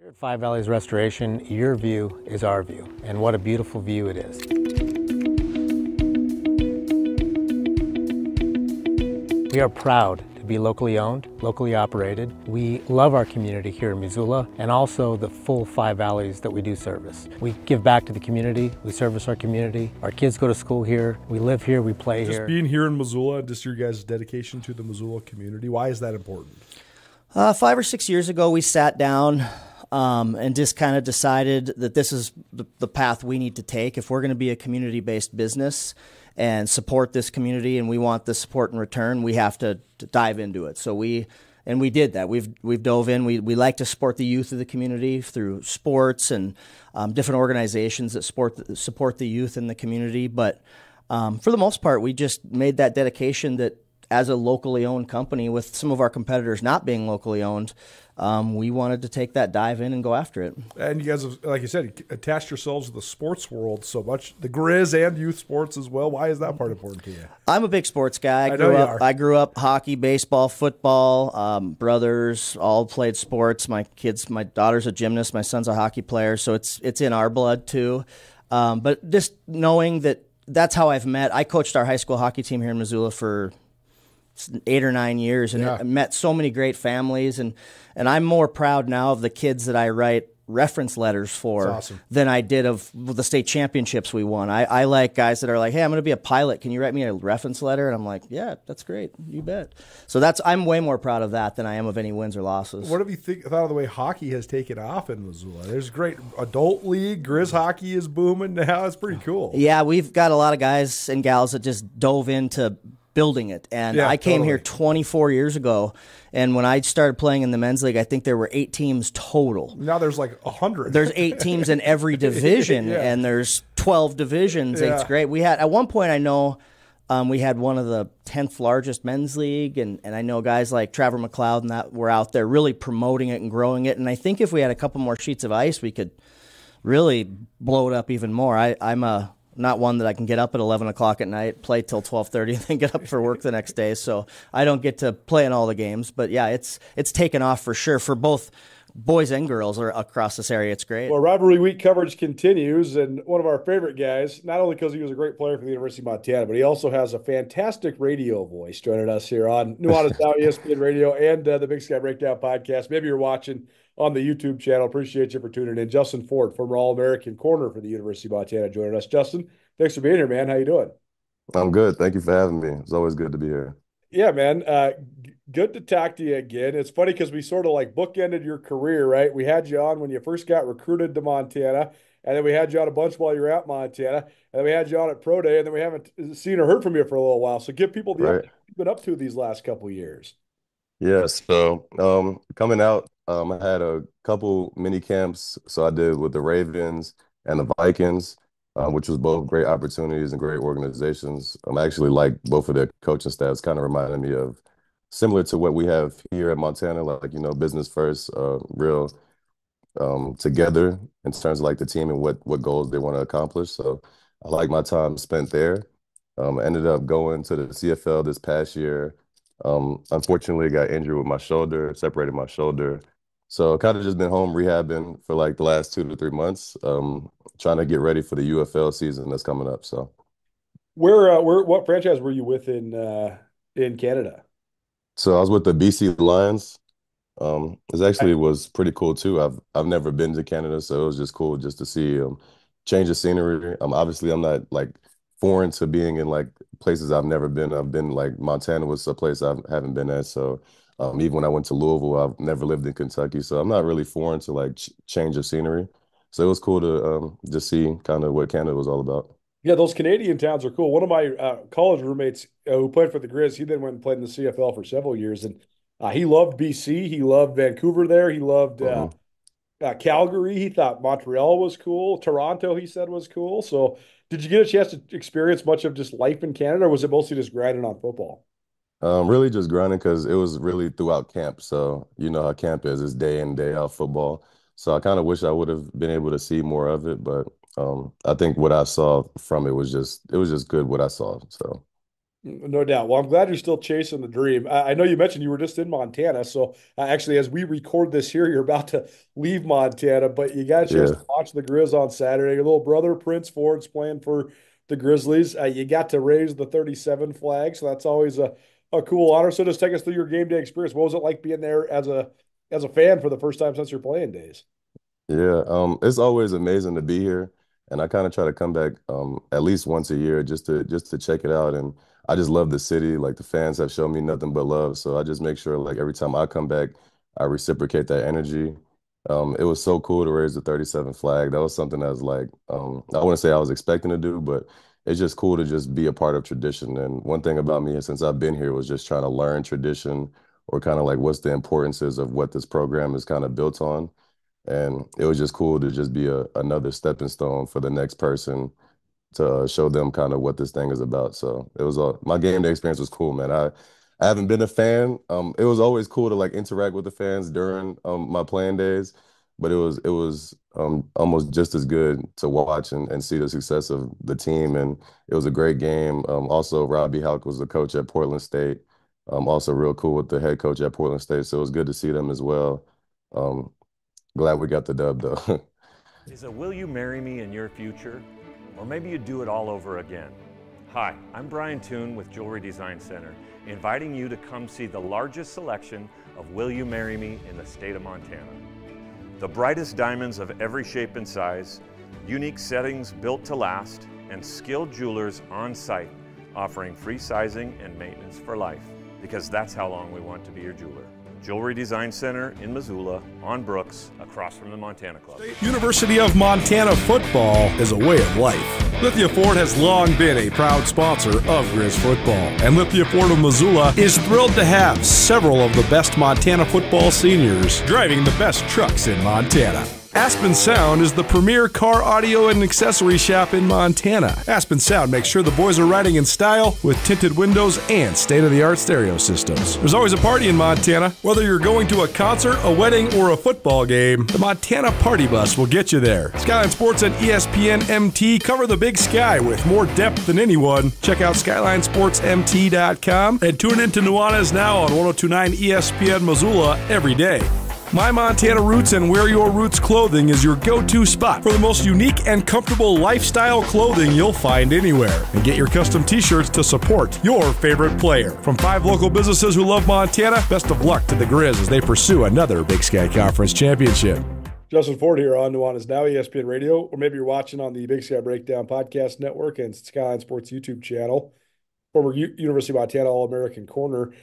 Here at Five Valleys Restoration, your view is our view, and what a beautiful view it is. We are proud to be locally owned, locally operated. We love our community here in Missoula and also the full Five Valleys that we do service. We give back to the community, we service our community. Our kids go to school here, we live here, we play here. Just being here in Missoula, just your guys' dedication to the Missoula community, why is that important? 5 or 6 years ago, we sat down and just kind of decided that this is the path we need to take if we're going to be a community-based business and support this community, and we want the support in return. We have to dive into it. So we did that. We've dove in. We like to support the youth of the community through sports and different organizations that support the youth in the community. But for the most part, we just made that dedication that as a locally owned company, with some of our competitors not being locally owned, we wanted to take that dive in and go after it. And you guys, have, like you said, attached yourselves to the sports world so much, the Griz and youth sports as well. Why is that part important to you? I'm a big sports guy. I grew up hockey, baseball, football. Brothers all played sports. My daughter's a gymnast. My son's a hockey player, so it's in our blood too. But just knowing that that's how I've met. I coached our high school hockey team here in Missoula for 8 or 9 years, and I met so many great families, and I'm more proud now of the kids that I write reference letters for than I did of the state championships we won. I like guys that are like, hey, I'm going to be a pilot. Can you write me a reference letter? And I'm like, yeah, that's great. You bet. So I'm way more proud of that than I am of any wins or losses. What have you thought of the way hockey has taken off in Missoula? There's a great adult league. Griz hockey is booming now. It's pretty cool. Yeah, we've got a lot of guys and gals that just dove into building it. And I came here 24 years ago, and when I started playing in the men's league, I think there were 8 teams total. Now there's like 100. There's 8 teams in every division, and there's 12 divisions. It's great. We had, at one point, I know we had one of the 10th largest men's league, and I know guys like Trevor McLeod and that were out there really promoting it and growing it. And I think if we had a couple more sheets of ice, we could really blow it up even more. I'm not one that I can get up at 11 o'clock at night, play till 12:30, and then get up for work the next day. So I don't get to play in all the games. But yeah, it's taken off for sure for both boys and girls across this area. It's great. Well, Rivalry Week coverage continues, and one of our favorite guys, not only because he was a great player for the University of Montana, but he also has a fantastic radio voice, joining us here on Nuanez Now ESPN Radio and the Big Sky Breakdown podcast. Maybe you're watching on the YouTube channel. Appreciate you for tuning in. Justin Ford, former All-American corner for the University of Montana, joining us. Justin, thanks for being here, man. How you doing? I'm good. Thank you for having me. It's always good to be here. Yeah, man. Good to talk to you again. It's funny because we sort of like bookended your career, right? We had you on when you first got recruited to Montana, and then we had you on a bunch while you were at Montana, and then we had you on at Pro Day, and then we haven't seen or heard from you for a little while. So give people the update you've been up to these last couple of years. Yeah, so coming out, I had a couple mini camps. So I did with the Ravens and the Vikings, which was both great opportunities and great organizations. I actually like both of their coaching staffs. Kind of reminded me of similar to what we have here at Montana, like, business first, real together in terms of like the team and what goals they want to accomplish. So I like my time spent there. I ended up going to the CFL this past year. Unfortunately, got injured with my shoulder, separated my shoulder. So kind of just been home rehabbing for like the last 2 to 3 months, trying to get ready for the UFL season that's coming up. So what franchise were you with in Canada? So I was with the BC Lions. It actually was pretty cool too. I've never been to Canada, so it was just cool just to see change of scenery. Obviously I'm not like foreign to being in like places I've never been. I've been like Montana was a place I haven't been at. So even when I went to Louisville, I've never lived in Kentucky. So I'm not really foreign to like change of scenery. So it was cool to just see kind of what Canada was all about. Yeah, those Canadian towns are cool. One of my college roommates who played for the Griz, he then went and played in the CFL for several years. And he loved BC. He loved Vancouver there. He loved Calgary. He thought Montreal was cool. Toronto, he said, was cool. So did you get a chance to experience much of just life in Canada, or was it mostly just grinding on football? Really just grinding because it was really throughout camp. So you know how camp is. It's day in, day out football. So I kind of wish I would have been able to see more of it. But I think what I saw from it was just good what I saw. So No doubt. Well, I'm glad you're still chasing the dream. I know you mentioned you were just in Montana. So actually, as we record this here, you're about to leave Montana, but you got a chance Yeah. to watch the Griz on Saturday. Your little brother, Prince Ford's playing for the Grizzlies. You got to raise the 37 flag. So that's always a cool honor. So just take us through your game day experience. What was it like being there as a fan for the first time since your playing days? Yeah, it's always amazing to be here, and I kind of try to come back at least once a year just to check it out. And I just love the city. Like the fans have shown me nothing but love, so I just make sure like every time I come back, I reciprocate that energy. It was so cool to raise the 37 flag. That was something that was like I wouldn't say I was expecting to do, but it's just cool to just be a part of tradition. And one thing about me since I've been here was just trying to learn tradition or kind of like what's the importances of what this program is kind of built on. And it was just cool to just be another stepping stone for the next person to show them kind of what this thing is about. So it was my game day experience was cool, man. I haven't been a fan. It was always cool to like interact with the fans during my playing days, but it was almost just as good to watch and see the success of the team. And it was a great game. Also, Robbie Houck was the coach at Portland State. Also real cool with the head coach at Portland State. So it was good to see them as well. Um, Glad we got the dub though. Is a will you marry me in your future? Or maybe you do it all over again. Hi, I'm Brian Toon with Jewelry Design Center, inviting you to come see the largest selection of Will You Marry Me in the state of Montana. The brightest diamonds of every shape and size, unique settings built to last, and skilled jewelers on site offering free sizing and maintenance for life, because that's how long we want to be your jeweler. Jewelry Design Center in Missoula, on Brooks, across from the Montana Club. University of Montana football is a way of life. Lithia Ford has long been a proud sponsor of Griz football, and Lithia Ford of Missoula is thrilled to have several of the best Montana football seniors driving the best trucks in Montana. Aspen Sound is the premier car audio and accessory shop in Montana. Aspen Sound makes sure the boys are riding in style with tinted windows and state-of-the-art stereo systems. There's always a party in Montana. Whether you're going to a concert, a wedding, or a football game, the Montana Party Bus will get you there. Skyline Sports and ESPN MT cover the Big Sky with more depth than anyone. Check out SkylineSportsMT.com and tune in to Nuanez now on 1029 ESPN Missoula every day. My Montana Roots and Wear Your Roots clothing is your go-to spot for the most unique and comfortable lifestyle clothing you'll find anywhere. And get your custom t-shirts to support your favorite player. From 5 local businesses who love Montana, best of luck to the Griz as they pursue another Big Sky Conference championship. Justin Ford here on Nuanez Now, ESPN Radio, or maybe you're watching on the Big Sky Breakdown Podcast Network and Skyline Sports YouTube channel. Former University of Montana All-American corner.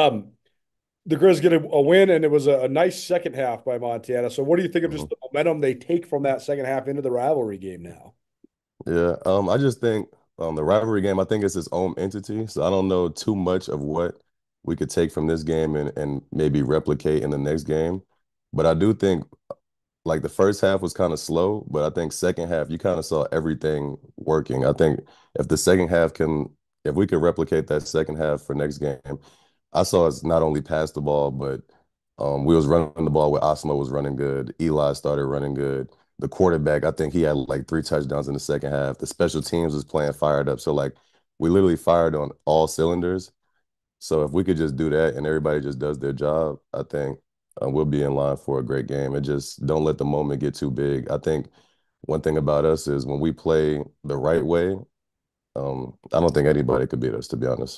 The Griz get a win, and it was a nice second half by Montana. So what do you think of just the momentum they take from that second half into the rivalry game now? Yeah, I just think the rivalry game, I think it's its own entity. So I don't know too much of what we could take from this game and maybe replicate in the next game. But I do think like the first half was kind of slow, but I think second half you kind of saw everything working. I think if the second half if we could replicate that second half for next game, I saw us not only pass the ball, but we was running the ball where Osmo was running good. Eli started running good. The quarterback, I think he had like 3 touchdowns in the second half. The special teams was playing fired up. So like we literally fired on all cylinders. So if we could just do that and everybody just does their job, I think we'll be in line for a great game. And just don't let the moment get too big. I think one thing about us is when we play the right way, I don't think anybody could beat us, to be honest.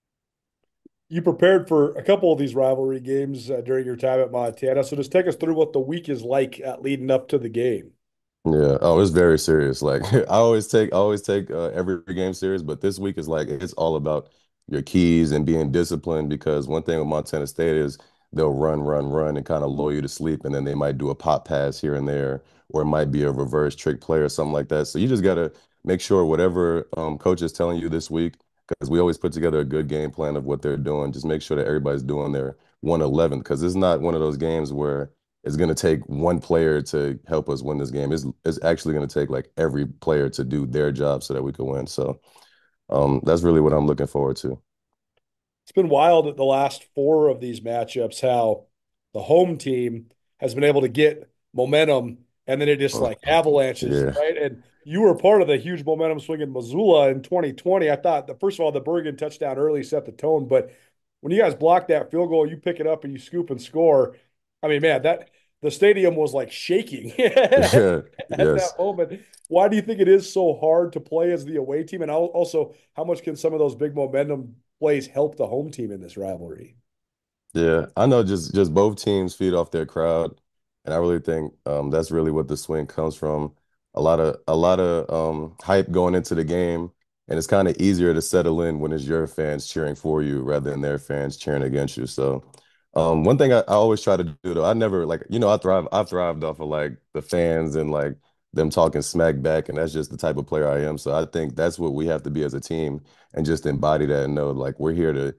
You prepared for a couple of these rivalry games during your time at Montana. So just take us through what the week is like leading up to the game. Yeah. Oh, it's very serious. Like I always take every game serious, but this week is like it's all about your keys and being disciplined because one thing with Montana State is they'll run and kind of lull you to sleep, and then they might do a pop pass here and there, or it might be a reverse trick play or something like that. So you just gotta make sure whatever coach is telling you this week, because we always put together a good game plan of what they're doing. Just make sure that everybody's doing their 111, because it's not one of those games where it's going to take one player to help us win this game. It's actually going to take like every player to do their job so that we can win. So that's really what I'm looking forward to. It's been wild at the last 4 of these matchups how the home team has been able to get momentum and then it just like avalanches, Yeah. right? And you were part of the huge momentum swing in Missoula in 2020. I thought, first of all, the Bergen touchdown early set the tone, but when you guys block that field goal, you pick it up and you scoop and score. I mean, man, that the stadium was like shaking Yeah, at that yes. moment. Why do you think it is so hard to play as the away team? And also, how much can some of those big momentum plays help the home team in this rivalry? Yeah, I know just both teams feed off their crowd, and I really think that's really what the swing comes from. A lot of hype going into the game, and it's kind of easier to settle in when it's your fans cheering for you rather than their fans cheering against you. So, one thing I always try to do though, I never like I've thrived off of like the fans and like them talking smack back, and that's just the type of player I am. So I think that's what we have to be as a team and just embody that and know like we're here to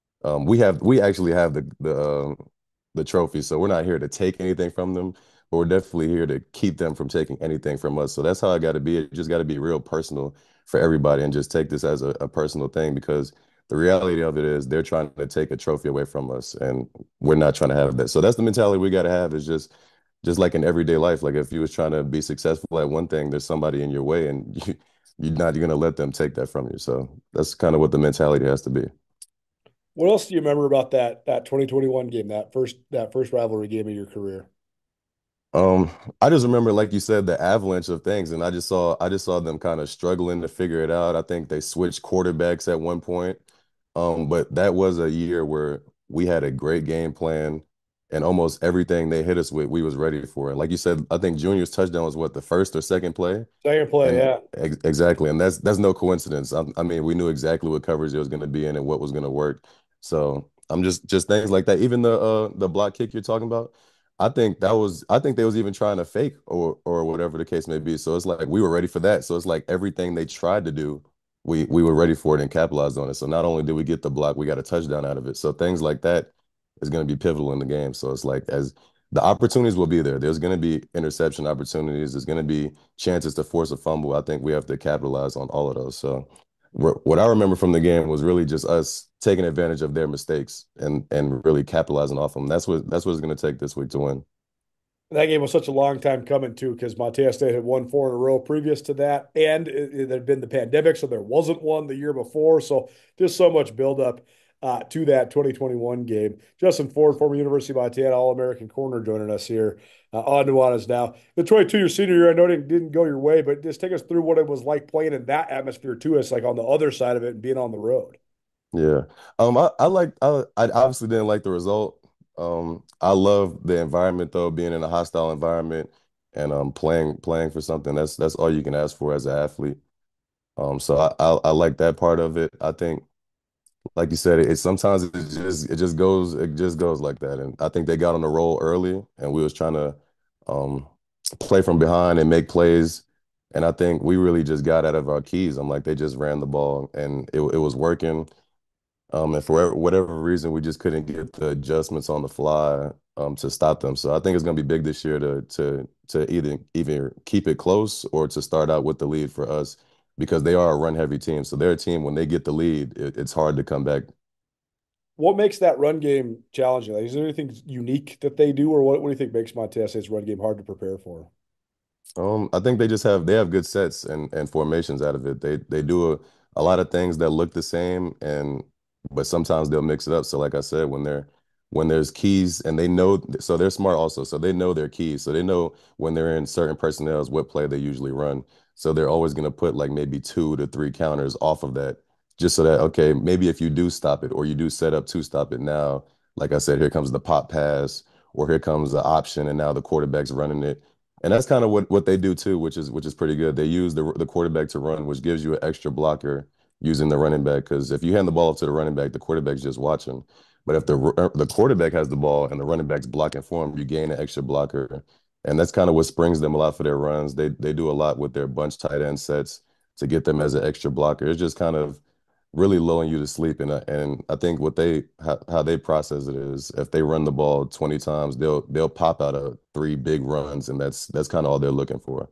we actually have the trophy, so we're not here to take anything from them, but we're definitely here to keep them from taking anything from us. So that's how I got to be. It just got to be real personal for everybody, and just take this as a personal thing because the reality of it is they're trying to take a trophy away from us, and we're not trying to have that. So that's the mentality we got to have. Is just like in everyday life. Like if you was trying to be successful at one thing, there's somebody in your way, and you're gonna let them take that from you. So that's kind of what the mentality has to be. What else do you remember about that 2021 game, that first rivalry game of your career? Um, I just remember, like you said, the avalanche of things, and I just saw them kind of struggling to figure it out. I think they switched quarterbacks at one point. But that was a year where we had a great game plan, and almost everything they hit us with, we was ready for. And like you said, I think Junior's touchdown was what, the first or second play? Second play, And yeah. exactly, and that's no coincidence. I mean, we knew exactly what coverage it was going to be in and what was going to work. So I'm just things like that. Even the block kick you're talking about, I think they was even trying to fake or whatever the case may be. So it's like we were ready for that. So it's like everything they tried to do, we were ready for it and capitalized on it. So not only did we get the block, we got a touchdown out of it. So things like that is going to be pivotal in the game. So it's like as the opportunities will be there. There's going to be interception opportunities. There's going to be chances to force a fumble. I think we have to capitalize on all of those. So what I remember from the game was really just us taking advantage of their mistakes and really capitalizing off them. That's what it's going to take this week to win. That game was such a long time coming too, because Montana State had won four in a row previous to that, and it had been the pandemic, so there wasn't one the year before. So just so much buildup to that 2021 game. Justin Ford, former University of Montana All-American corner, joining us here on Nuanez now. The 22 your senior year, I know it didn't go your way, but just take us through what it was like playing in that atmosphere to us, like on the other side of it and being on the road. Yeah. I obviously didn't like the result. I love the environment though, being in a hostile environment and playing for something. That's all you can ask for as an athlete. So I like that part of it. I think like you said, it sometimes it just goes like that. And I think they got on the roll early and we was trying to um play from behind and make plays. And I think we really just got out of our keys. I'm like they just ran the ball and it was working. And for whatever reason, we just couldn't get the adjustments on the fly to stop them. So I think it's going to be big this year to either keep it close or to start out with the lead for us because they are a run heavy team. So they're a team when they get the lead, it's hard to come back. What makes that run game challenging? Like, is there anything unique that they do, or what do you think makes Montana State's run game hard to prepare for? I think they have good sets and formations out of it. They do a lot of things that look the same and but sometimes they'll mix it up. So like I said, when there's keys and they know so they're smart also. So they know their keys. So they know when they're in certain personnels what play they usually run. So they're always gonna put like maybe 2 to 3 counters off of that. Just so that okay, maybe if you do stop it or you do set up to stop it now, like I said, here comes the pop pass or here comes the option and now the quarterback's running it and that's kind of what they do too, which is pretty good. They use the quarterback to run, which gives you an extra blocker using the running back. Because if you hand the ball off to the running back, the quarterback's just watching. But if the quarterback has the ball and the running back's blocking for him, you gain an extra blocker. And that's kind of what springs them a lot for their runs. They do a lot with their bunch tight end sets to get them as an extra blocker. It's just kind of really lulling you to sleep. And I think how they process it is if they run the ball 20 times, they'll pop out of 3 big runs, and that's kind of all they're looking for.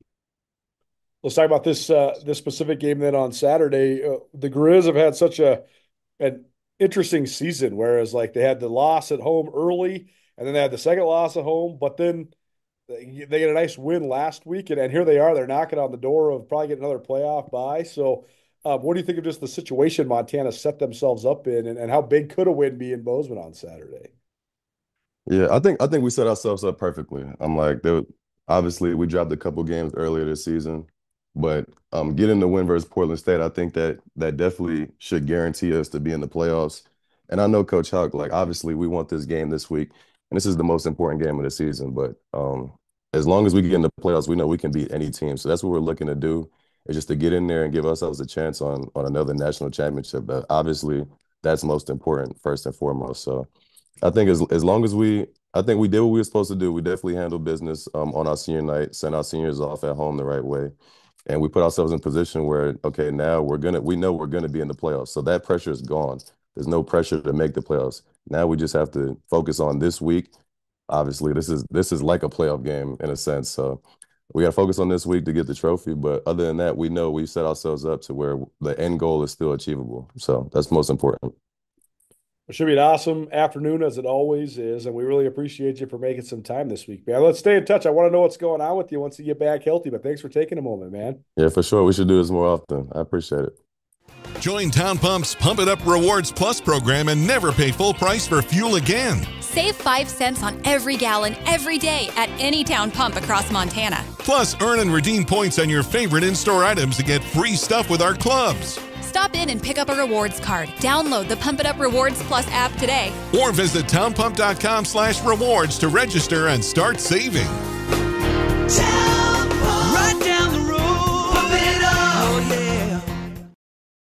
Let's talk about this specific game then on Saturday. The Griz have had such an interesting season, whereas like they had the loss at home early, and then they had the second loss at home, but then they get a nice win last week, and here they are. They're knocking on the door of probably getting another playoff bye. So what do you think of just the situation Montana set themselves up in, and how big could a win be in Bozeman on Saturday? Yeah, I think we set ourselves up perfectly. I'm like, obviously we dropped a couple games earlier this season, but getting the win versus Portland State, I think that definitely should guarantee us to be in the playoffs. And I know Coach Huck, like obviously we want this game this week, and this is the most important game of the season. But as long as we get in the playoffs, we know we can beat any team. So that's what we're looking to do, is just to get in there and give ourselves a chance on another national championship. But obviously that's most important first and foremost. So I think as long as I think we did what we were supposed to do. We definitely handled business on our senior night, sent our seniors off at home the right way. And we put ourselves in a position where, okay, now we know we're gonna be in the playoffs. So that pressure is gone. There's no pressure to make the playoffs. Now we just have to focus on this week. Obviously, this is like a playoff game in a sense. So we gotta focus on this week to get the trophy. But other than that, we know we've set ourselves up to where the end goal is still achievable. So that's most important. It should be an awesome afternoon, as it always is, and we really appreciate you for making some time this week, man. Let's stay in touch. I want to know what's going on with you once you get back healthy, but thanks for taking a moment, man. Yeah, for sure. We should do this more often. I appreciate it. Join Town Pump's Pump It Up Rewards Plus program and never pay full price for fuel again. Save 5 cents on every gallon every day at any Town Pump across Montana. Plus, earn and redeem points on your favorite in-store items to get free stuff with our clubs. Stop in and pick up a rewards card. Download the Pump It Up Rewards Plus app today. Or visit townpump.com/rewards to register and start saving.